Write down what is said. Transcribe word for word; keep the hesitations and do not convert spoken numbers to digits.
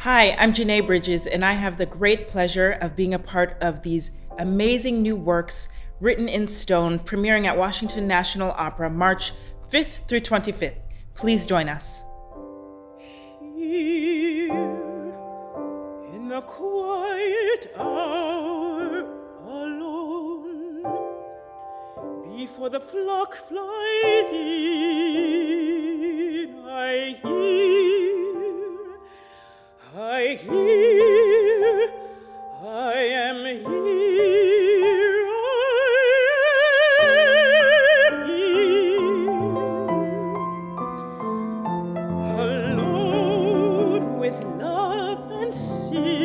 Hi, I'm Janae Bridges, and I have the great pleasure of being a part of these amazing new works written in stone, premiering at Washington National Opera March fifth through twenty-fifth. Please join us. Here, in the quiet hour, alone, before the flock flies in, I hear, I hear, I am here, I am here, alone with love and sin.